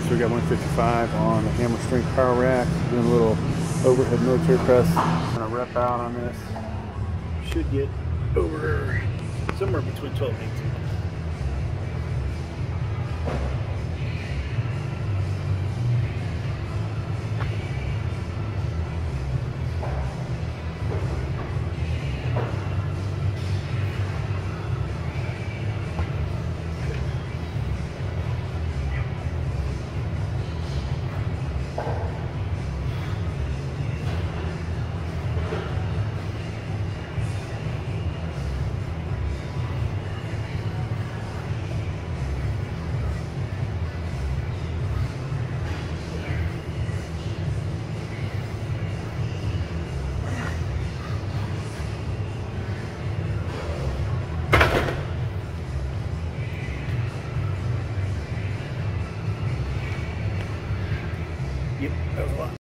So we got 155 on the hammer strength power rack. Doing a little overhead military press. Gonna rep out on this. Should get over somewhere between 12 and 18. Yep, that was a lot.